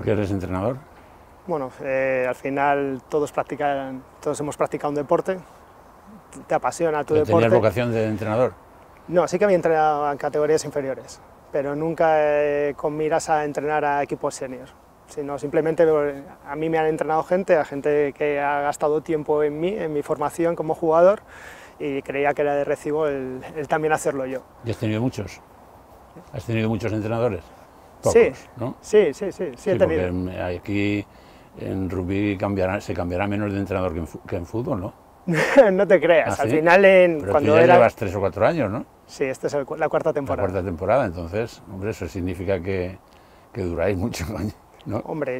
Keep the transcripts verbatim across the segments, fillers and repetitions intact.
qué eres entrenador? Bueno, eh, al final todos practican, todos hemos practicado un deporte, te apasiona tu ¿Pero deporte. ¿Tenías vocación de entrenador? No, sí que había entrenado en categorías inferiores, pero nunca eh, con miras a entrenar a equipos senior, sino simplemente eh, a mí me han entrenado gente, a gente que ha gastado tiempo en mí, en mi formación como jugador, y creía que era de recibo el, el también hacerlo yo. ¿Y has tenido muchos? ¿Has tenido muchos entrenadores? Pocos, Sí, ¿no? sí, sí, sí, sí, Sí, he tenido. porque aquí en rugby cambiará, se cambiará menos de entrenador que en, que en fútbol, ¿no? No te creas, ¿Ah, al sí? final en, Pero cuando tú ya era... llevas tres o cuatro años, ¿no? Sí, esta es el, la cuarta temporada. La cuarta temporada, entonces, hombre, eso significa que, que duráis mucho, ¿no? Hombre,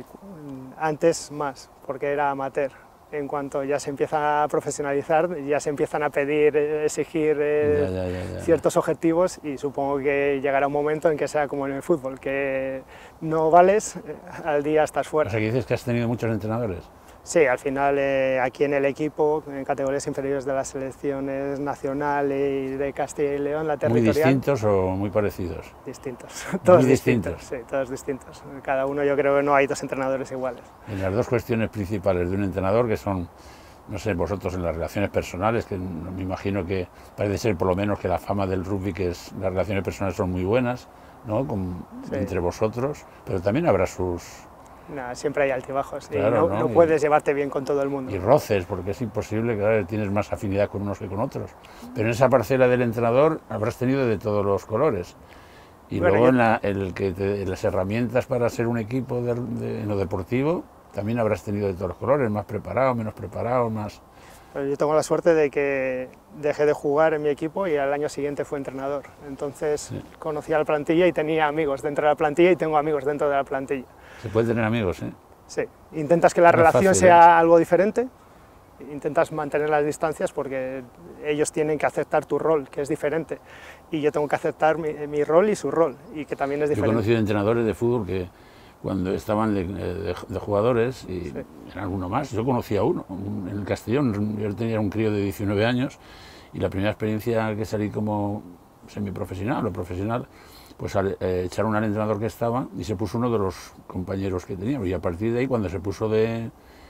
antes más, porque era amateur. En cuanto ya se empieza a profesionalizar, ya se empiezan a pedir, exigir eh, ya, ya, ya, ya. ciertos objetivos, y supongo que llegará un momento en que sea como en el fútbol, que no vales, eh, al día estás fuera. O sea, que dices que has tenido muchos entrenadores. Sí, al final eh, aquí en el equipo, en categorías inferiores de las selecciones nacionales y de Castilla y León, la territorial... ¿Muy distintos o muy parecidos? Distintos, todos Muy distintos, distintos. sí, todos distintos. Cada uno, yo creo que no hay dos entrenadores iguales. En las dos cuestiones principales de un entrenador, que son, no sé, vosotros en las relaciones personales, que me imagino que parece ser por lo menos que la fama del rugby, que es las relaciones personales son muy buenas, ¿no? Con, Sí. Entre vosotros, pero también habrá sus... Nah, siempre hay altibajos, Claro, y no, ¿no? no Y- puedes llevarte bien con todo el mundo. y roces, porque es imposible, claro, tienes más afinidad con unos que con otros. Pero en esa parcela del entrenador habrás tenido de todos los colores. Y Bueno, luego yo- en, la, el que te- en las herramientas para ser un equipo de, de- en lo deportivo, también habrás tenido de todos los colores, más preparado, menos preparado, más... Pero yo tengo la suerte de que dejé de jugar en mi equipo y al año siguiente fui entrenador. Entonces Sí. conocía la plantilla y tenía amigos dentro de la plantilla, y tengo amigos dentro de la plantilla. Se puede tener amigos, ¿eh? Sí, intentas que la No es relación fácil, sea ¿eh? algo diferente, intentas mantener las distancias porque ellos tienen que aceptar tu rol, que es diferente, y yo tengo que aceptar mi, mi rol y su rol, y que también es Yo he diferente. conocido entrenadores de fútbol que cuando estaban de, de- de jugadores, y Sí. era alguno más, yo conocía a uno, un- en el Castellón, yo tenía un crío de diecinueve años, y la primera experiencia que salí como semiprofesional o profesional, pues al, eh, echaron al entrenador que estaba y se puso uno de los compañeros que teníamos, y a partir de ahí, cuando se puso de,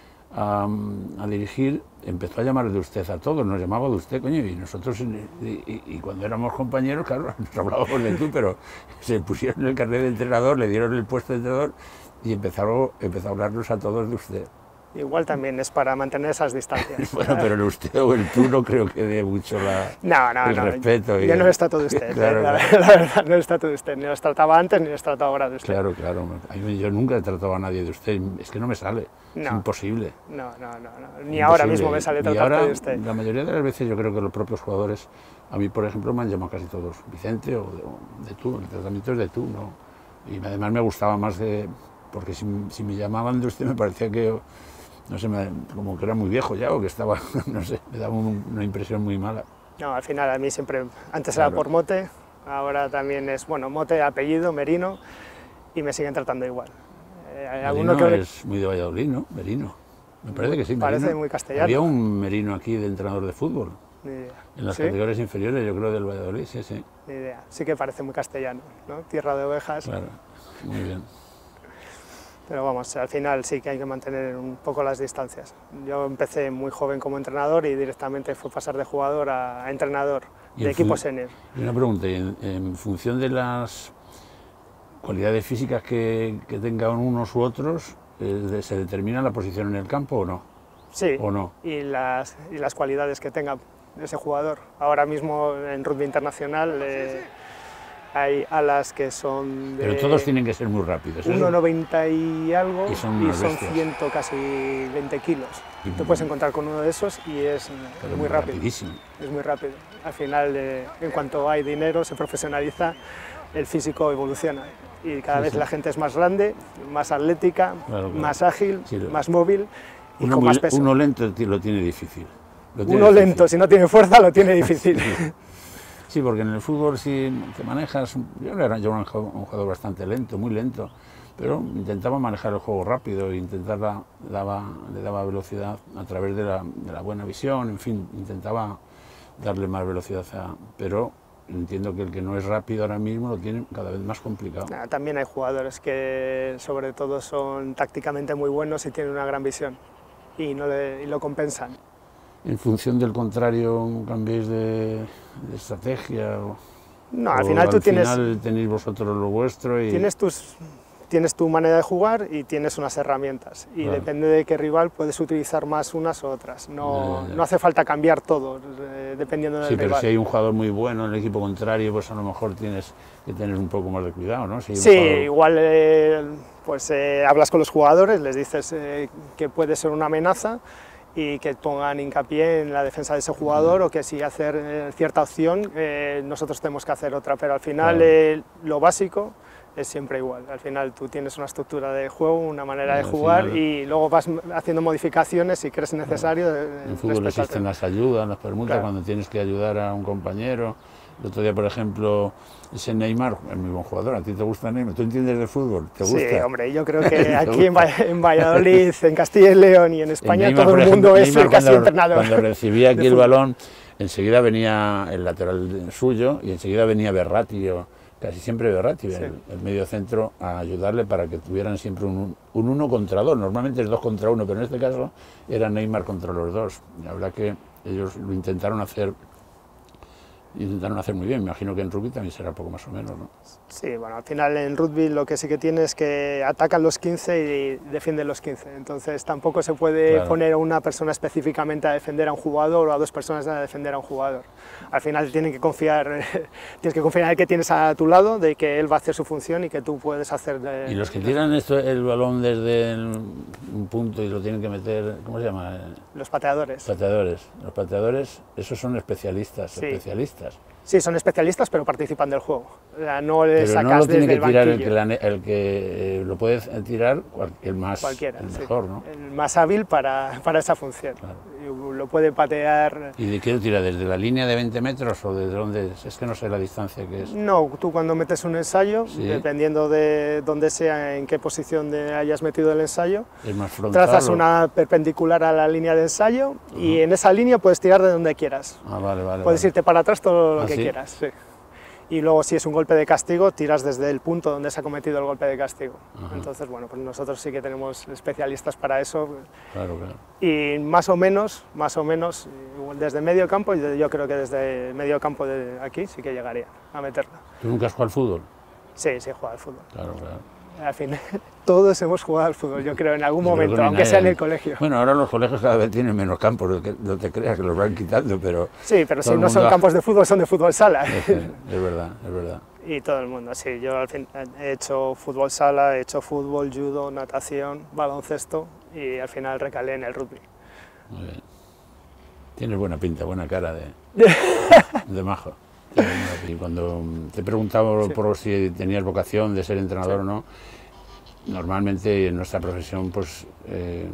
a, a dirigir, empezó a llamar de usted a todos, nos llamaba de usted, coño, y nosotros, y, y- y cuando éramos compañeros, claro, nos hablábamos de tú, pero se pusieron el carnet de entrenador, le dieron el puesto de entrenador y empezaron, empezó a hablarnos a todos de usted. Igual también es para mantener esas distancias. Bueno, pero el usted o el tú no creo que dé mucho la, No, no, el no. respeto. y Yo no el- les trato de usted, Claro, eh, la, claro. la verdad, no les trato de usted. Ni les trataba antes ni les trato ahora de usted. Claro, claro. A mí- Yo nunca he tratado a nadie de usted, es que no me sale, es No. imposible. No, no, no, no. Ni ahora Imposible. mismo me sale Y tratarte ahora, de usted. la mayoría de las veces yo creo que los propios jugadores, a mí por ejemplo me han llamado casi todos Vicente o de, o de tú, el tratamiento es de tú, ¿no? Y además me gustaba más de, porque si, si me llamaban de usted me parecía que, no sé, me- como que era muy viejo ya o que estaba, no sé, me daba un- una impresión muy mala. No, al final a mí siempre, antes Claro. era por mote, ahora también es, bueno, mote, apellido, Merino, y me siguen tratando igual. Eh, hay alguno Merino que es muy de Valladolid, ¿no? Merino. Me parece que sí, Parece Merino. muy castellano. Había un Merino aquí de entrenador de fútbol, Ni idea. en las ¿Sí? categorías inferiores, yo creo, del Valladolid, sí, sí. Ni idea. Sí que parece muy castellano, ¿no? Tierra de ovejas. Claro, muy bien. Pero vamos, al final sí que hay que mantener un poco las distancias. Yo empecé muy joven como entrenador y directamente fue pasar de jugador a, a entrenador Y de en equipo fun- senior. Y una pregunta, ¿y en, en función de las cualidades físicas que, que tengan unos u otros, eh, de- ¿se determina la posición en el campo o no? Sí, ¿O no? y las, y las cualidades que tenga ese jugador. Ahora mismo en rugby internacional eh, hay alas que son de Pero todos tienen que ser muy rápidos. ¿eso? uno noventa y algo Y son y unas son bestias. cien, casi veinte kilos. Y- Te puedes encontrar con uno de esos y es Pero muy rápido. rapidísimo. Es muy rápido. Al final, eh, en cuanto hay dinero, se profesionaliza, el físico evoluciona. Y cada Sí, vez sí. la gente es más grande, más atlética, Claro, claro. más ágil, Sí, lo- más móvil y Uno, con muy- más peso. uno lento ti- lo tiene difícil. Lo tiene Uno difícil. lento, si no tiene fuerza, lo tiene difícil. Sí, porque en el fútbol si te manejas, yo era yo era un jo- un jugador bastante lento, muy lento, pero intentaba manejar el juego rápido, e intentaba, daba, le daba velocidad a través de la, de la buena visión, en fin, intentaba darle más velocidad, a, pero entiendo que el que no es rápido ahora mismo lo tiene cada vez más complicado. También hay jugadores que sobre todo son tácticamente muy buenos y tienen una gran visión y, no le, y lo compensan. ¿En función del contrario cambiéis de, de estrategia? O, no, al o final tú al tienes... final tenéis vosotros lo vuestro y... Tienes tus... Tienes tu manera de jugar y tienes unas herramientas y claro. Depende de qué rival puedes utilizar más unas u otras, no, ya, ya. no hace falta cambiar todo eh, dependiendo del sí, rival. Sí, pero si hay un jugador muy bueno en el equipo contrario, pues a lo mejor tienes que tener un poco más de cuidado, ¿no? Si hay un sí, jugador... igual eh, pues eh, hablas con los jugadores, les dices eh, que puede ser una amenaza y que pongan hincapié en la defensa de ese jugador o que si hacer eh, cierta opción eh, nosotros tenemos que hacer otra, pero al final claro. eh, lo básico es siempre igual. Al final tú tienes una estructura de juego, una manera de jugar final, y luego vas haciendo modificaciones si crees necesario. Claro. En el fútbol existen las ayudas, las permutas, claro. Cuando tienes que ayudar a un compañero. El otro día, por ejemplo, ese Neymar, es muy buen jugador, ¿a ti te gusta Neymar? ¿Tú entiendes de fútbol? ¿Te gusta? Sí, hombre, yo creo que aquí en, en Valladolid, en Castilla y León y en España, Neymar, todo el mundo ejemplo, es Neymar casi cuando, entrenador. Cuando recibía aquí el balón, enseguida venía el lateral suyo y enseguida venía Verratti, o, casi siempre Verratti, sí. el, el medio centro, a ayudarle para que tuvieran siempre un, un uno contra dos. Normalmente es dos contra uno, pero en este caso era Neymar contra los dos. La verdad que ellos lo intentaron hacer, intentaron hacer muy bien. Me imagino que en rugby también será poco más o menos, ¿no? Sí, bueno, al final en rugby lo que sí que tiene es que atacan los quince y defienden los quince. Entonces tampoco se puede claro. poner a una persona específicamente a defender a un jugador o a dos personas a defender a un jugador. Al final tienen que confiar, tienes que confiar en el que tienes a tu lado, de que él va a hacer su función y que tú puedes hacer... De, y los que tiran esto, el balón desde el, un punto y lo tienen que meter, ¿cómo se llama? Los pateadores. Pateadores. Los pateadores, esos son especialistas, sí. especialistas. Sí, son especialistas, pero participan del juego. O sea, no le pero sacas no lo tiene desde que tirar el el que, la, el que eh, lo puede tirar el más, Cualquiera, el mejor, sí. ¿no? El más hábil para, para esa función. Claro. Y lo puede patear... ¿Y de qué lo tira? ¿Desde la línea de veinte metros o desde dónde es? Es que no sé la distancia que es. No, tú cuando metes un ensayo, ¿sí? Dependiendo de dónde sea, en qué posición de hayas metido el ensayo, es más frontal, trazas o... una perpendicular a la línea de ensayo uh-huh. y en esa línea puedes tirar de donde quieras. Ah, vale, vale. Puedes vale. irte para atrás todo lo ¿Ah, que sí? quieras. Sí. Y luego si es un golpe de castigo, tiras desde el punto donde se ha cometido el golpe de castigo. Ajá. Entonces, bueno, pues nosotros sí que tenemos especialistas para eso. Claro, claro. Y más o menos, más o menos, desde medio campo, yo creo que desde medio campo de aquí sí que llegaría a meterla. ¿Tú nunca has jugado al fútbol? Sí, sí he jugado al fútbol. Claro, claro. Al fin, todos hemos jugado al fútbol, yo creo, en algún yo momento, aunque sea en el colegio. Bueno, ahora los colegios cada vez tienen menos campos, no te, no te creas que los van quitando, pero... Sí, pero si no son ha... campos de fútbol, son de fútbol sala. Es, es verdad, es verdad. Y todo el mundo, sí, yo al fin he hecho fútbol sala, he hecho fútbol, judo, natación, baloncesto y al final recalé en el rugby. Muy bien. Tienes buena pinta, buena cara de, de majo. Y cuando te preguntaba sí. por si tenías vocación de ser entrenador sí. o no, normalmente en nuestra profesión, pues eh,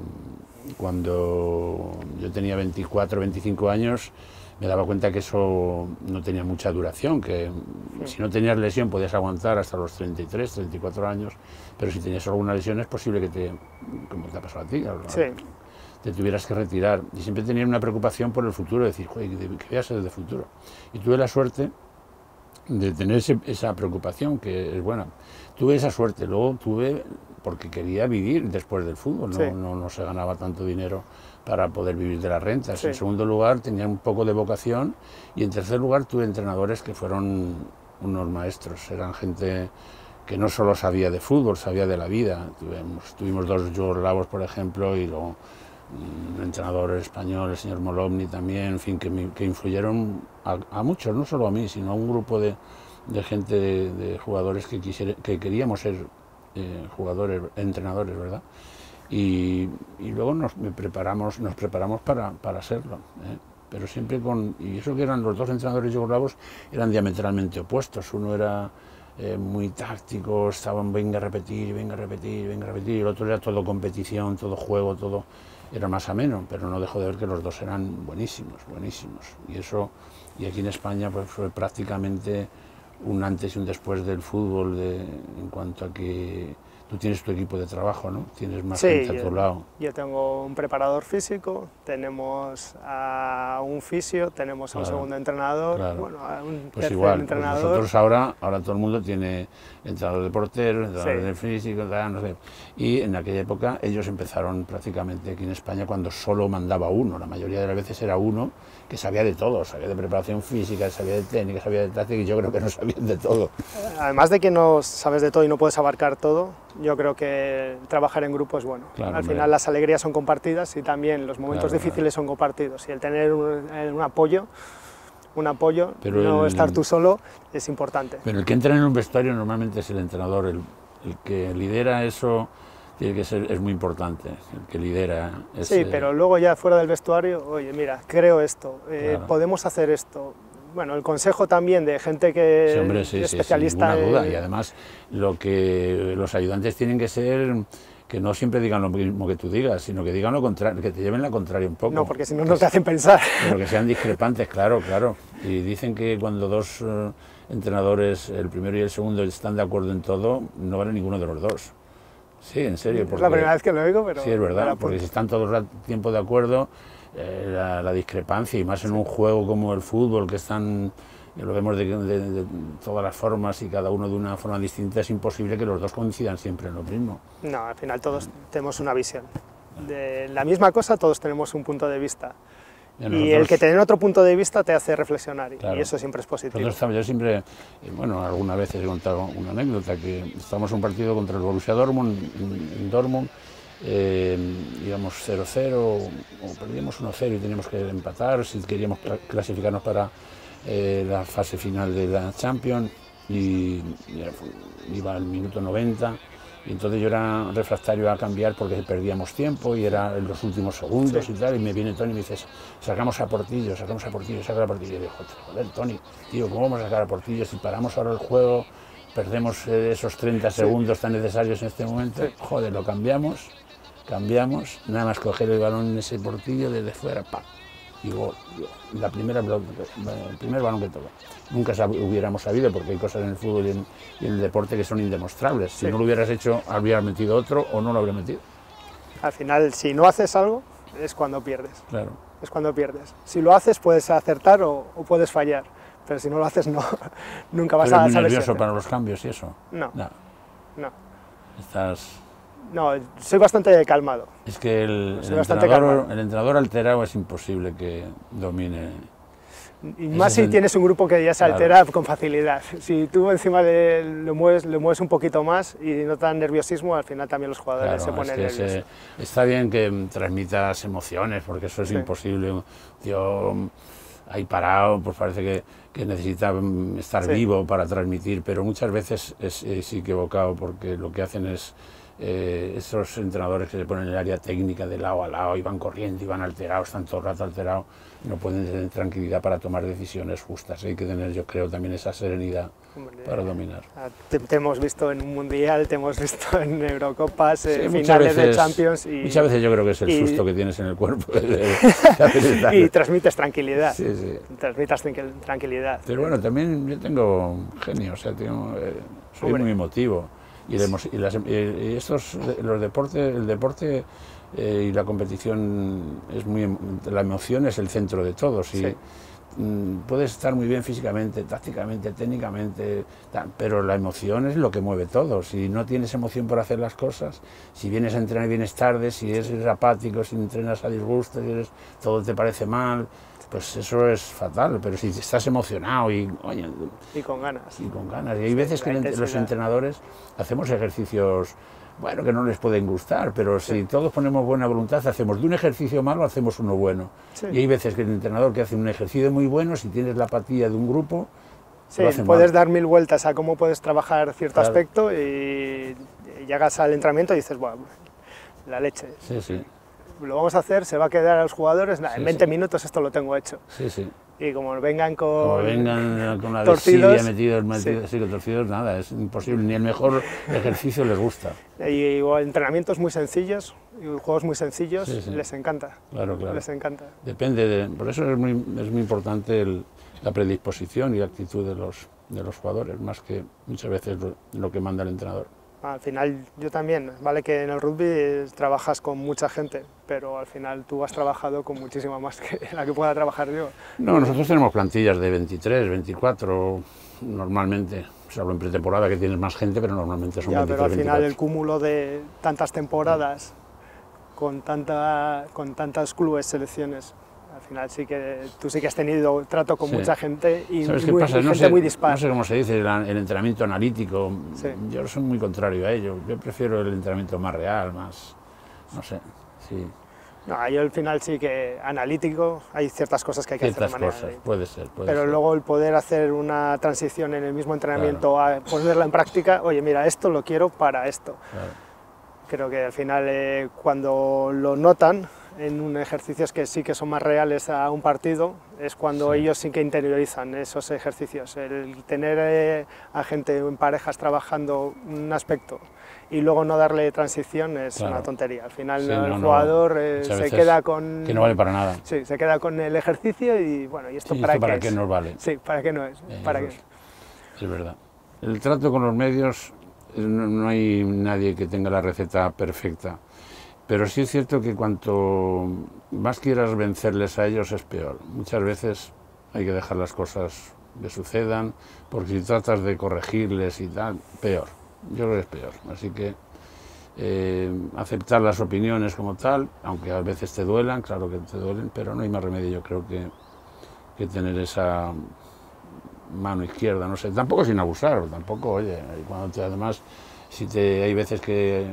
cuando yo tenía veinticuatro, veinticinco años, me daba cuenta que eso no tenía mucha duración, que sí. si no tenías lesión podías aguantar hasta los treinta y tres, treinta y cuatro años, pero si tenías alguna lesión es posible que te, como te ha pasado a ti, sí. te tuvieras que retirar. Y siempre tenía una preocupación por el futuro, decir, joder, ¿qué voy a hacer de futuro? Y tuve la suerte de tener ese, esa preocupación, que es buena. Tuve esa suerte, luego tuve, porque quería vivir después del fútbol, no, sí. no, no se ganaba tanto dinero para poder vivir de las rentas. Sí. En segundo lugar, tenía un poco de vocación, y en tercer lugar tuve entrenadores que fueron unos maestros, eran gente que no solo sabía de fútbol, sabía de la vida. Tuvimos, tuvimos dos yugoslavos, por ejemplo, y luego un entrenador español, el señor Molovny también, en fin, que, me, que influyeron a, a muchos, no solo a mí, sino a un grupo de, de gente, de, de jugadores que, quisiera, que queríamos ser eh, jugadores, entrenadores, ¿verdad? Y, y luego nos preparamos, nos preparamos para, para serlo, ¿eh? Pero siempre con... Y eso que eran los dos entrenadores yugoslavos, eran diametralmente opuestos. Uno era eh, muy táctico, estaban venga a repetir, venga a repetir, venga a repetir, y el otro era todo competición, todo juego, todo... Era más ameno, pero no dejo de ver que los dos eran buenísimos, buenísimos. Y eso, y aquí en España pues fue prácticamente un antes y un después del fútbol, de, en cuanto a que Tú tienes tu equipo de trabajo, ¿no? Tienes más sí, gente a tu yo, lado. Yo tengo un preparador físico, tenemos a un fisio, tenemos a un Claro, segundo entrenador, claro. bueno, a un Pues tercer igual, pues entrenador. nosotros ahora, ahora todo el mundo tiene entrenador de portero, entrenador Sí. de físico, tal, no sé. Y en aquella época ellos empezaron prácticamente aquí en España cuando solo mandaba uno, la mayoría de las veces era uno que sabía de todo, sabía de preparación física, sabía de técnica, sabía de táctica, y yo creo que no sabían de todo. Además de que no sabes de todo y no puedes abarcar todo, yo creo que trabajar en grupo es bueno. Claro, Al hombre. final las alegrías son compartidas y también los momentos Claro, difíciles son compartidos. Y el tener un, un apoyo, un apoyo, Pero no el- estar tú solo, es importante. Pero el que entra en un vestuario normalmente es el entrenador, el, el que lidera eso tiene que ser, es muy importante, el que lidera. Es, Sí, eh, pero luego ya fuera del vestuario, oye, mira, creo esto, eh, Claro. podemos hacer esto. Bueno, el consejo también de gente que Sí, hombre, sí, es sí, especialista sin ninguna duda. en- Y además, lo que los ayudantes tienen que ser, que no siempre digan lo mismo que tú digas, sino que digan lo contrario, que te lleven la contraria un poco. No, porque si no, no te hacen pensar. Pero que sean discrepantes, claro, claro. Y dicen que cuando dos eh, entrenadores, el primero y el segundo, están de acuerdo en todo, no vale ninguno de los dos. Sí, en serio. Es Porque, la primera vez que lo oigo, pero... sí, es me la verdad, apunto. porque si están todo el tiempo de acuerdo, eh, la, la discrepancia, y más en un juego como el fútbol, que están, lo vemos de, de- de todas las formas y cada uno de una forma distinta, es imposible que los dos coincidan siempre en lo mismo. No, al final todos tenemos una visión. De la misma cosa, todos tenemos un punto de vista. Y Y nosotros- el que tener otro punto de vista te hace reflexionar, y- Claro. y eso siempre es positivo. Nosotros estamos, yo siempre, eh, bueno, alguna vez he contado una anécdota, que estábamos en un partido contra el Borussia Dortmund, en, en Dortmund, eh, íbamos cero cero, o perdíamos uno cero y teníamos que empatar si queríamos cla- clasificarnos para eh, la fase final de la Champions, y, y era- iba al minuto noventa, y entonces yo era refractario a cambiar porque perdíamos tiempo y era en los últimos segundos Sí. y tal, y me viene Tony y me dice, sacamos a Portillo, sacamos a Portillo, saca a Portillo. Y yo digo, joder, Tony, tío, ¿cómo vamos a sacar a Portillo si paramos ahora el juego, perdemos eh, esos treinta segundos tan necesarios en este momento? Sí. Joder, lo cambiamos, cambiamos, nada más coger el balón en ese Portillo desde fuera, ¡pam! Y gol. La primera, pelota- el primer balón que toca. Nunca sab- hubiéramos sabido, porque hay cosas en el fútbol y en, y en el deporte que son indemostrables. Si Sí. no lo hubieras hecho, habrías metido otro o no lo habrías metido. Al final, si no haces algo, es cuando pierdes. Claro. Es cuando pierdes. Si lo haces, puedes acertar o, o puedes fallar. Pero si no lo haces, no. Nunca vas ¿Tú eres a muy saber nervioso siempre. para los cambios y eso? No, No. no. Estás... No, soy bastante calmado. Es que el, Soy el bastante entrenador, calmado. el entrenador alterado es imposible que domine. Y Ese más es si el- tienes un grupo que ya se Claro. altera con facilidad. Si tú encima le, lo, mueves, lo mueves un poquito más y no tan nerviosismo, al final también los jugadores Claro, se es ponen que nerviosos. se- está bien que mm, transmitas emociones, porque eso es Sí. imposible. Un tío mm, ahí parado, pues parece que, que necesita mm, estar Sí. vivo para transmitir, pero muchas veces es, es equivocado, porque lo que hacen es eh, esos entrenadores que se ponen en el área técnica de lado a lado y van corriendo y van alterados, están todo el rato alterados, no pueden tener tranquilidad para tomar decisiones justas. Hay que tener, yo creo, también esa serenidad Hombre, para dominar. ah, Te, te hemos visto en un mundial, te hemos visto en Eurocopas, Sí, eh, muchas finales de veces- Champions y, Muchas veces yo creo que es el y- susto que tienes en el cuerpo. de- de- de hacer esta- y transmites tranquilidad. Sí, sí. Transmitas tranquil- tranquilidad. Pero bueno, también yo tengo genio, o sea, tengo, eh, soy Hombre. muy emotivo. Y, la emo- y las- y- y estos, los deportes, el deporte eh, y la competición, es muy, em- la emoción es el centro de todo. Si, Sí. mm, puedes estar muy bien físicamente, tácticamente, técnicamente, ta- pero la emoción es lo que mueve todo. Si no tienes emoción por hacer las cosas, si vienes a entrenar y vienes tarde, si eres apático, si entrenas a disgusto, si eres, todo te parece mal, pues eso es fatal. Pero si estás emocionado y, oye, Y con ganas. y con ganas. Y hay veces la que el- los intensidad. entrenadores hacemos ejercicios, bueno, que no les pueden gustar, pero si todos ponemos buena voluntad, hacemos de un ejercicio malo, hacemos uno bueno. Sí. Y hay veces que el entrenador que hace un ejercicio muy bueno, si tienes la apatía de un grupo, Sí, lo hace puedes mal. dar mil vueltas a cómo puedes trabajar cierto Claro. aspecto y llegas al entrenamiento y dices, bueno, la leche. Sí, sí, Lo vamos a hacer, se va a quedar a los jugadores, nada, Sí, en veinte sí. minutos esto lo tengo hecho. sí, sí. Y como vengan con... Como vengan con la torcidos, desidia metidos, metidos, sí. sí, que torcidos, nada, es imposible, ni el mejor ejercicio les gusta. Y, o entrenamientos muy sencillos, y juegos muy sencillos, Sí, sí. les encanta. Claro, claro. Les encanta. Depende de, por eso es muy, es muy importante el- la predisposición y la actitud de los, de los jugadores, más que muchas veces lo, lo que manda el entrenador. Al final yo también, vale que en el rugby trabajas con mucha gente, pero al final tú has trabajado con muchísima más que la que pueda trabajar yo. No, nosotros tenemos plantillas de veintitrés, veinticuatro normalmente, salvo en pretemporada que tienes más gente, pero normalmente son ya, veintitrés, pero al final veinticuatro. el cúmulo de tantas temporadas con, tanta, con tantos clubes, selecciones, al final sí que tú sí que has tenido trato con Sí. mucha gente y, ¿Sabes muy, qué pasa? y No gente sé, muy dispar. no sé cómo se dice, el, el entrenamiento analítico, Sí. yo soy muy contrario a ello, yo prefiero el entrenamiento más real, más, no sé, sí, No, yo al final sí que analítico, hay ciertas cosas que hay que ciertas hacer de manera cosas, analítica. puede ser, puede Pero ser. luego el poder hacer una transición en el mismo entrenamiento a ponerla en práctica, oye, mira, esto lo quiero para esto. Claro. Creo que al final eh, cuando lo notan en un ejercicios que sí que son más reales a un partido, es cuando Sí. ellos sí que interiorizan esos ejercicios. El tener eh, a gente en parejas trabajando un aspecto y luego no darle transición es Claro. una tontería. Al final Sí, el no, no, jugador eh, muchas se veces queda con... que no vale para nada. Sí, se queda con el ejercicio y bueno, ¿y esto Sí, para ¿esto qué para es? qué nos vale? Sí, ¿para qué no es? Eh, ¿Para eso qué? es, es verdad. El trato con los medios, eh, no, no hay nadie que tenga la receta perfecta, pero sí es cierto que cuanto más quieras vencerles a ellos es peor. Muchas veces hay que dejar las cosas que sucedan, porque si tratas de corregirles y tal, peor. Yo creo que es peor. Así que eh, aceptar las opiniones como tal, aunque a veces te duelan, claro que te duelen, pero no hay más remedio, yo creo que, que tener esa mano izquierda, no sé, tampoco sin abusar, tampoco, oye, cuando te, además, si te, hay veces que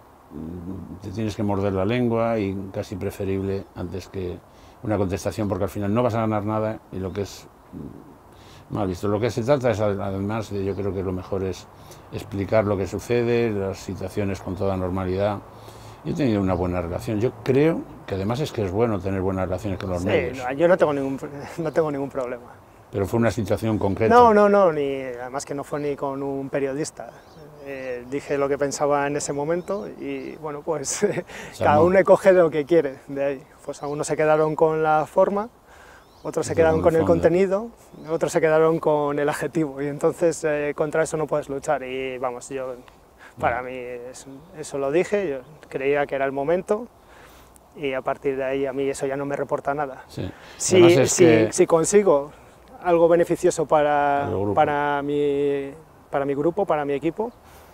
te tienes que morder la lengua y casi preferible antes que una contestación, porque al final no vas a ganar nada y lo que es mal visto. Lo que se trata es, además, de, yo creo que lo mejor es explicar lo que sucede, las situaciones con toda normalidad. Yo he tenido una buena relación, yo creo que además es que es bueno tener buenas relaciones con los Sí, medios, no, yo no tengo ningún, no tengo ningún problema. pero fue una situación concreta. No, no, no, ni, además que no fue ni con un periodista. Eh, dije lo que pensaba en ese momento y bueno, pues cada uno coge lo que quiere de ahí. Pues algunos se quedaron con la forma, otros se quedaron con el contenido, otros se quedaron con el adjetivo y entonces eh, contra eso no puedes luchar y vamos, yo, para mí es, eso lo dije, yo creía que era el momento y a partir de ahí a mí eso ya no me reporta nada. Sí. Si, es si, que... si consigo algo beneficioso para, para, para, mi, para mi grupo, para mi equipo,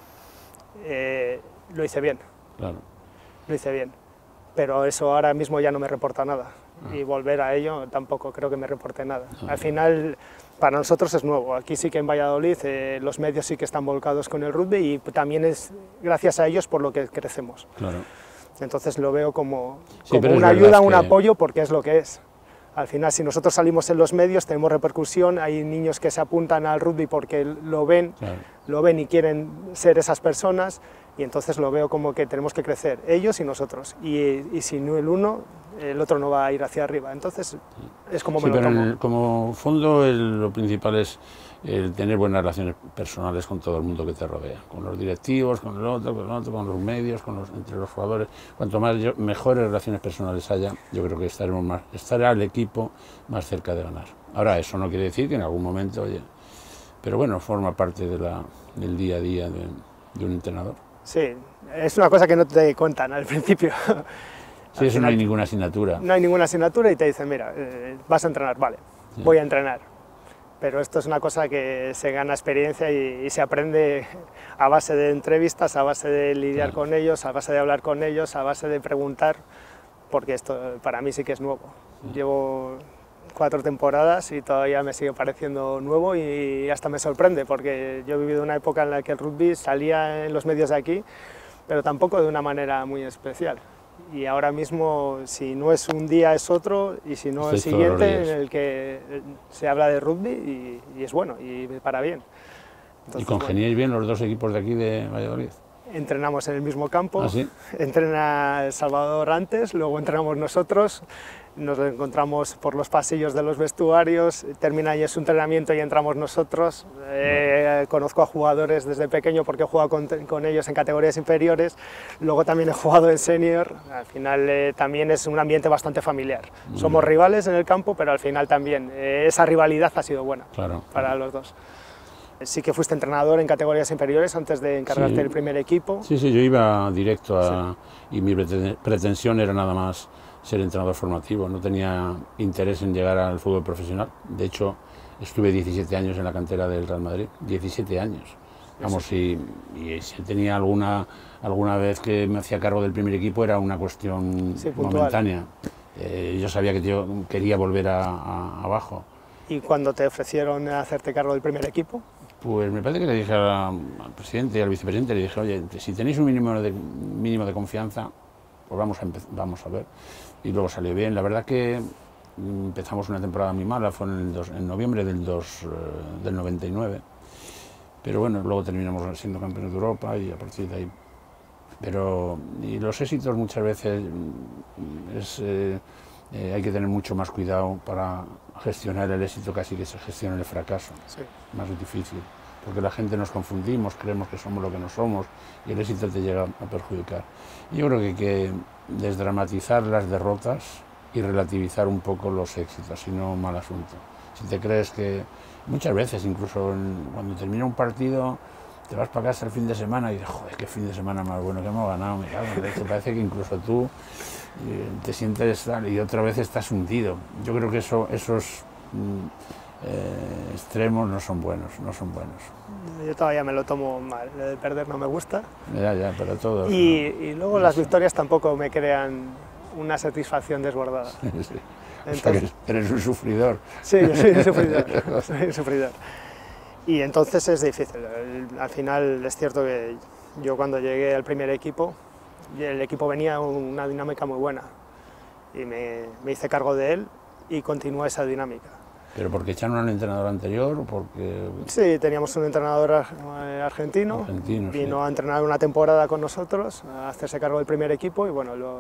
eh, lo hice bien, claro. lo hice bien, pero eso ahora mismo ya no me reporta nada ah. y volver a ello tampoco creo que me reporte nada. Ah. Al final para nosotros es nuevo, aquí sí que en Valladolid eh, los medios sí que están volcados con el rugby y también es gracias a ellos por lo que crecemos. Claro. Entonces lo veo como, sí, como una ayuda, que... un apoyo porque es lo que es. Al final, si nosotros salimos en los medios, tenemos repercusión, hay niños que se apuntan al rugby porque lo ven, claro. lo ven y quieren ser esas personas, y entonces lo veo como que tenemos que crecer, ellos y nosotros, y, y si no el uno, el otro no va a ir hacia arriba, entonces es como me sí, lo pero tomo. El, como fondo el, lo principal es el tener buenas relaciones personales con todo el mundo que te rodea, con los directivos, con el otro, con el otro, con los medios, con los, entre los jugadores. Cuanto más yo, mejores relaciones personales haya, yo creo que estaremos más, estará el equipo más cerca de ganar. Ahora, eso no quiere decir que en algún momento, oye, pero bueno, forma parte de la, del día a día de, de un entrenador. Sí, es una cosa que no te cuentan al principio. Sí, eso no hay ninguna asignatura. No hay ninguna asignatura y te dicen, mira, eh, vas a entrenar, vale, sí. voy a entrenar. Pero esto es una cosa que se gana experiencia y, y se aprende a base de entrevistas, a base de lidiar claro. con ellos, a base de hablar con ellos, a base de preguntar, porque esto para mí sí que es nuevo. Sí. Llevo cuatro temporadas y todavía me sigue pareciendo nuevo y hasta me sorprende, porque yo he vivido una época en la que el rugby salía en los medios de aquí, pero tampoco de una manera muy especial. Y ahora mismo, si no es un día, es otro, y si no, el siguiente, en el que se habla de rugby y, y es bueno, y para bien. Entonces, ¿y congeniáis bueno, bien los dos equipos de aquí de Valladolid? Entrenamos en el mismo campo, ¿Ah, sí? Entrena El Salvador antes, luego entrenamos nosotros, nos encontramos por los pasillos de los vestuarios, termina ahí su entrenamiento y entramos nosotros. Eh, conozco a jugadores desde pequeño porque he jugado con, con ellos en categorías inferiores, luego también he jugado en senior, al final eh, también es un ambiente bastante familiar. Muy Somos bien. rivales en el campo, pero al final también eh, esa rivalidad ha sido buena claro, para claro. los dos. sí que fuiste entrenador en categorías inferiores antes de encargarte sí. del primer equipo. Sí, sí, yo iba directo a, sí. y mi pretensión era nada más ser entrenador formativo, no tenía interés en llegar al fútbol profesional. De hecho, estuve diecisiete años en la cantera del Real Madrid, diecisiete años. Vamos, si, y si tenía alguna, alguna vez que me hacía cargo del primer equipo era una cuestión sí, momentánea. Eh, yo sabía que yo quería volver a, a, abajo. ¿Y cuando te ofrecieron hacerte cargo del primer equipo? Pues me parece que le dije al presidente y al vicepresidente, le dije, oye, si tenéis un mínimo de, mínimo de confianza, pues vamos a, vamos a ver. Y luego salió bien. La verdad que empezamos una temporada muy mala, fue en, el dos, en noviembre del, dos, eh, del noventa y nueve. Pero bueno, luego terminamos siendo campeones de Europa y a partir de ahí. Pero y los éxitos muchas veces es, eh, eh, hay que tener mucho más cuidado para gestionar el éxito, casi que se gestiona el fracaso. Sí. Más difícil, porque la gente nos confundimos, creemos que somos lo que no somos y el éxito te llega a perjudicar. Yo creo que hay que desdramatizar las derrotas y relativizar un poco los éxitos, si no, mal asunto. Si te crees que muchas veces, incluso en, cuando termina un partido, te vas para casa el fin de semana y dices, joder, qué fin de semana más bueno que hemos ganado, me cago en esto. Parece que incluso tú eh, te sientes tal y otra vez estás hundido. Yo creo que eso, esos mm, eh, extremos no son buenos, no son buenos. Yo todavía me lo tomo mal, lo de perder no me gusta. Ya, ya, pero todo. Y, no, y luego no las sé. victorias tampoco me crean una satisfacción desbordada. Sí, sí. Entonces, o sea, que eres un sufridor. Sí, yo soy un sufridor, soy un sufridor. Y entonces es difícil. Al final es cierto que yo cuando llegué al primer equipo, el equipo venía una dinámica muy buena y me, me hice cargo de él y continuó esa dinámica. ¿Pero porque echaron al entrenador anterior o porque...? Sí, teníamos un entrenador argentino, argentino vino sí. a entrenar una temporada con nosotros, a hacerse cargo del primer equipo y bueno, lo,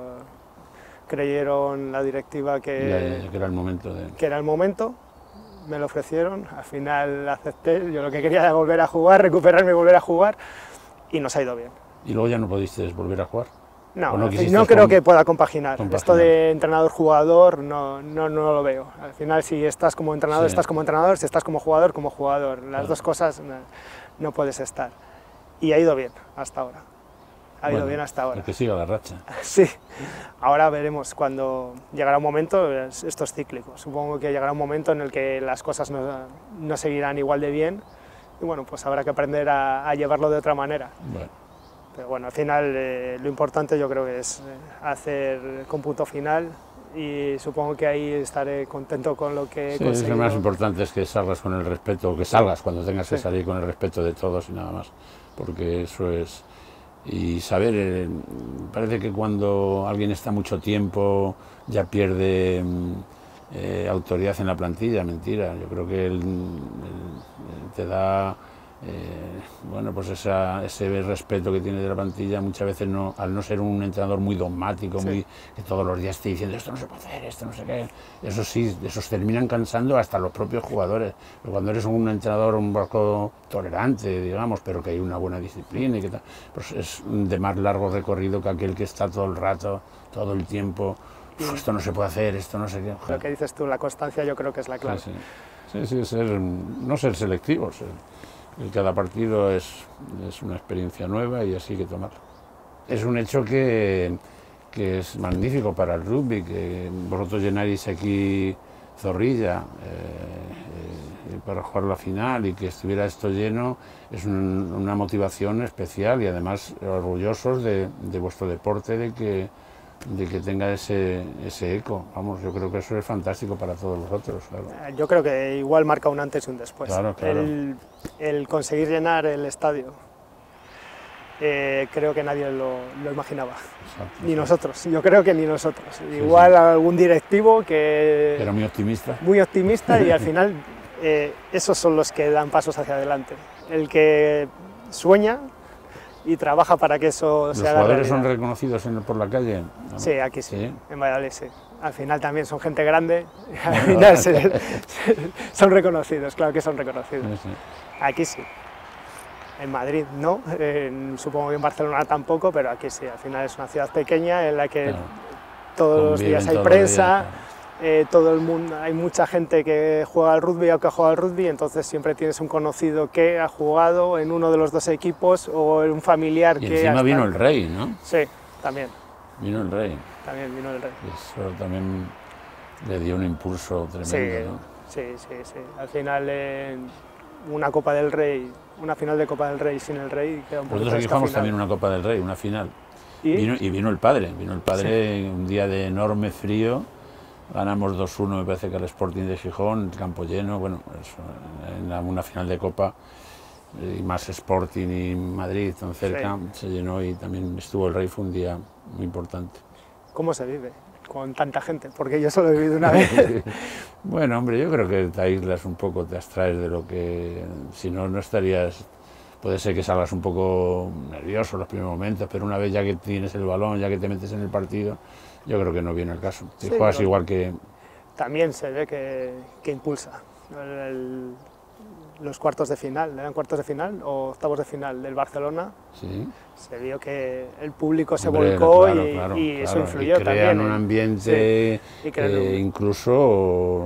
creyeron la directiva que, ya, ya, ya, que era el momento de... que era el momento. Me lo ofrecieron, al final acepté, yo lo que quería era volver a jugar, recuperarme y volver a jugar, y nos ha ido bien. ¿Y luego ya no pudiste volver a jugar? No, no, no creo que pueda compaginar. compaginar. Esto de entrenador-jugador no, no, no lo veo. Al final, si estás como entrenador, sí. estás como entrenador, si estás como jugador, como jugador. Las claro. dos cosas no, no puedes estar. Y ha ido bien hasta ahora. Ha ido bueno, bien hasta ahora. Que siga la racha. Sí, ahora veremos cuando llegará un momento, esto es cíclico, supongo que llegará un momento en el que las cosas no, no seguirán igual de bien y bueno, pues habrá que aprender a, a llevarlo de otra manera. Bueno. Pero bueno, al final eh, lo importante yo creo que es hacer con punto final y supongo que ahí estaré contento con lo que he sí, conseguido. Lo más importante es que salgas con el respeto, que salgas cuando tengas sí. que salir con el respeto de todos y nada más, porque eso es... Y saber, eh, parece que cuando alguien está mucho tiempo ya pierde eh, autoridad en la plantilla, mentira. Yo creo que él, él, él te da, eh, bueno, pues esa, ese respeto que tiene de la plantilla, muchas veces no, al no ser un entrenador muy dogmático, sí. muy, que todos los días esté diciendo esto no se puede hacer, esto no sé qué, eso sí, esos terminan cansando hasta los propios jugadores. Pero cuando eres un entrenador un poco tolerante, digamos, pero que hay una buena disciplina y que tal, pues es de más largo recorrido que aquel que está todo el rato, todo el tiempo, esto no se puede hacer, esto no sé qué. Lo que dices tú, la constancia yo creo que es la clave. Sí, sí, sí, sí ser, no ser selectivo, ser, cada partido es, es una experiencia nueva y así hay que tomarlo. Es un hecho que, que es magnífico para el rugby, que vosotros llenáis aquí Zorrilla eh, eh, para jugar la final y que estuviera esto lleno es un, una motivación especial y además orgullosos de, de vuestro deporte, de que, de que tenga ese, ese eco. Vamos, yo creo que eso es fantástico para todos vosotros. Claro. Yo creo que igual marca un antes y un después. Claro, claro. El, el conseguir llenar el estadio, eh, creo que nadie lo, lo imaginaba. Exacto, ni sí. nosotros, yo creo que ni nosotros. Sí, igual sí. algún directivo que... Era muy optimista. Muy optimista y al final eh, esos son los que dan pasos hacia adelante. El que sueña y trabaja para que eso ¿Los sea ¿Los jugadores realidad. son reconocidos en, por la calle? ¿No? Sí, aquí sí, sí, en Valladolid sí. Al final también son gente grande, al final se, se, son reconocidos, claro que son reconocidos. Sí, sí. Aquí sí. En Madrid no, en, supongo que en Barcelona tampoco, pero aquí sí. Al final es una ciudad pequeña en la que claro. todos los días hay prensa, eh, todo el mundo, hay mucha gente que juega al rugby o que juega al rugby, entonces siempre tienes un conocido que ha jugado en uno de los dos equipos o un familiar y que... encima hasta... vino el rey, ¿no? Sí, también. Vino el rey. También vino el rey. Eso también le dio un impulso tremendo, sí, ¿no? Sí, sí, sí. Al final, eh, una Copa del Rey, una final de Copa del Rey sin el rey queda un poquito Nosotros aquí jugamos descafeinado. también una Copa del Rey, una final. ¿Y? Vino, y vino el padre, vino el padre sí. Un día de enorme frío, ganamos dos uno, me parece que al Sporting de Gijón, el campo lleno, bueno, eso, en la, una final de Copa, y más Sporting y Madrid tan cerca, sí. Se llenó y también estuvo el rey, fue un día muy importante. ¿Cómo se vive con tanta gente? Porque yo solo he vivido una vez. Bueno, hombre, yo creo que te aíslas un poco, te abstraes de lo que, si no, no estarías... Puede ser que salgas un poco nervioso en los primeros momentos, pero una vez ya que tienes el balón, ya que te metes en el partido, yo creo que no viene el caso. Si sí, juegas igual que... También se ve que, que impulsa. El, el, los cuartos de final, ¿eran cuartos de final o octavos de final del Barcelona? Sí. Se vio que el público se Hombre, volcó claro, y, claro, y claro. eso influyó y crean también. un ambiente, sí. y eh, incluso...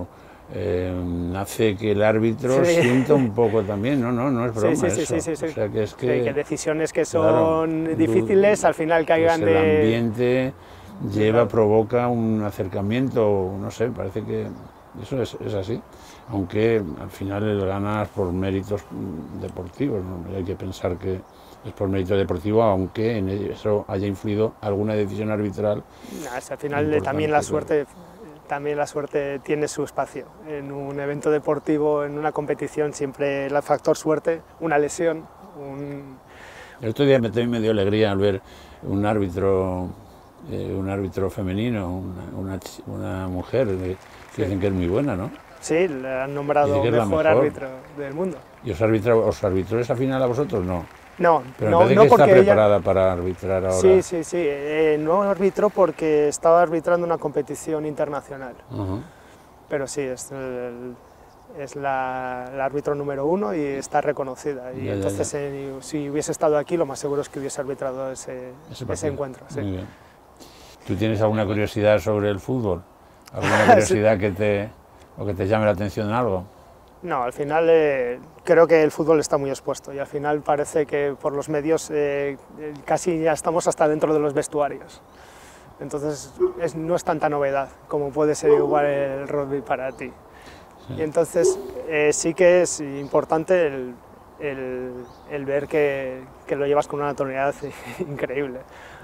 Eh, hace que el árbitro sí. sienta un poco también, no, no, no es broma sí, sí, eso. Sí, sí, sí, o sea, que es que, sí, que decisiones que son claro, difíciles al final caigan pues de... El ambiente lleva, claro. provoca un acercamiento, no sé, parece que eso es, es así, aunque al final el ganas por méritos deportivos, ¿no? Hay que pensar que es por mérito deportivo, aunque en eso haya influido alguna decisión arbitral. No, es al final también la suerte... También la suerte tiene su espacio. En un evento deportivo, en una competición, siempre el factor suerte, una lesión, un... El otro día me, me dio alegría al ver un árbitro, eh, un árbitro femenino, una, una, una mujer, que sí. dicen que es muy buena, ¿no? Sí, le han nombrado mejor, mejor árbitro del mundo. ¿Y os, arbitra, os arbitró esa final a vosotros? No. No, pero no, me parece no que porque está preparada ella... para arbitrar ahora. Sí, sí, sí. Eh, no arbitró porque estaba arbitrando una competición internacional. Uh-huh. Pero sí, es, el, es la, el árbitro número uno y está reconocida. Y ya, entonces, ya, ya. Eh, si hubiese estado aquí, lo más seguro es que hubiese arbitrado ese, ese, ese encuentro. Sí. Muy bien. ¿Tú tienes alguna curiosidad sobre el fútbol? ¿Alguna curiosidad sí. que te, o que te llame la atención en algo? No, al final eh, creo que el fútbol está muy expuesto y al final parece que por los medios eh, casi ya estamos hasta dentro de los vestuarios. Entonces es, no es tanta novedad como puede ser igual el rugby para ti. Sí. Y entonces eh, sí que es importante el, el, el ver que, que lo llevas con una naturalidad increíble.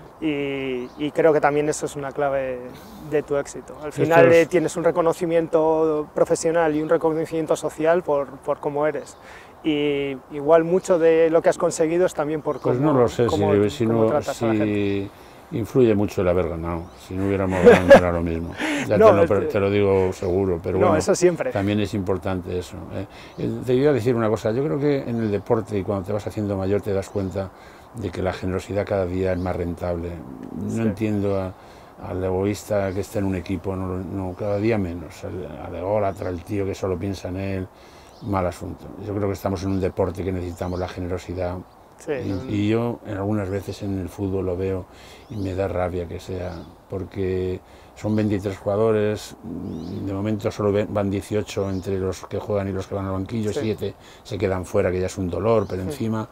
Y, y creo que también eso es una clave de tu éxito. Al final es... eh, tienes un reconocimiento profesional y un reconocimiento social por, por cómo eres. Y igual mucho de lo que has conseguido es también por cómo, pues no lo sé, cómo, si, si cómo no, tratas si a la gente. Influye mucho el haber ganado. Si no hubiéramos ganado no era lo mismo. Ya no, te, lo, este... te lo digo seguro, pero no, bueno, eso siempre. También es importante eso. Eh. Te iba a decir una cosa, yo creo que en el deporte y cuando te vas haciendo mayor te das cuenta de que la generosidad cada día es más rentable. No sí. entiendo a, al egoísta que está en un equipo, no, no cada día menos, al, al ególatra, al tío que solo piensa en él, mal asunto. Yo creo que estamos en un deporte que necesitamos la generosidad. Sí, y, no, no. y yo en algunas veces en el fútbol lo veo y me da rabia que sea, porque son veintitrés jugadores, de momento solo van dieciocho entre los que juegan y los que van al banquillo, sí. siete se quedan fuera, que ya es un dolor, pero sí. encima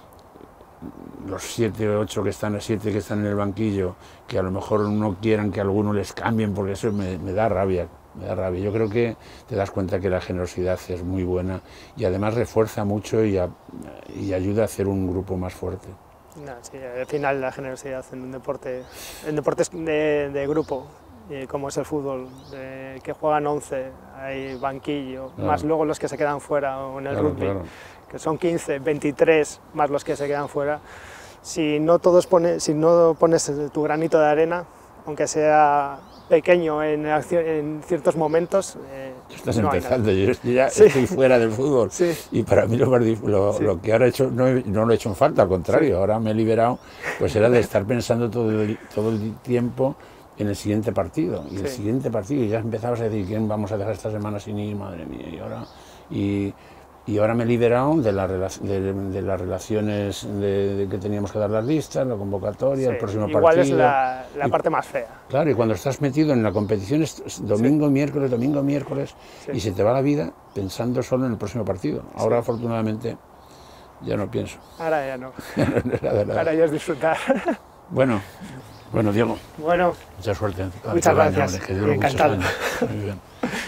los siete o ocho que están, siete que están en el banquillo, que a lo mejor no quieran que alguno les cambien, porque eso me, me da rabia. Me da rabia. Yo creo que te das cuenta que la generosidad es muy buena y además refuerza mucho y, a, y ayuda a hacer un grupo más fuerte. No, sí, al final la generosidad en un deporte, en deportes de, de grupo, eh, como es el fútbol, de, que juegan once, hay banquillo, claro. más luego los que se quedan fuera, o en el claro, rugby, claro. que son quince, veintitrés más los que se quedan fuera. Si no, todos pone, si no pones tu granito de arena, aunque sea pequeño en, en ciertos momentos. Eh, Estás no empezando, yo ya sí. estoy fuera del fútbol sí. y para mí lo, lo, sí. lo que ahora he hecho no, he, no lo he hecho en falta, al contrario, sí. ahora me he liberado, pues era de estar pensando todo el, todo el tiempo en el siguiente partido, y sí. el siguiente partido, y ya empezabas a decir quién vamos a dejar esta semana sin ir, madre mía, y ahora, y y ahora me he liberado de, la rela de, de las relaciones de, de que teníamos que dar las listas, la convocatoria, Sí, el próximo igual partido. Igual es la, la y, parte más fea. Claro, y cuando estás metido en la competición es domingo, sí. miércoles, domingo, miércoles, sí. y se te va la vida pensando solo en el próximo partido. Ahora, sí. afortunadamente, ya no pienso. Ahora ya no. Ahora ya es disfrutar. Bueno, bueno, Diego. Bueno. Mucha suerte. Muchas gracias. Año, que dure muchos años. Muy bien.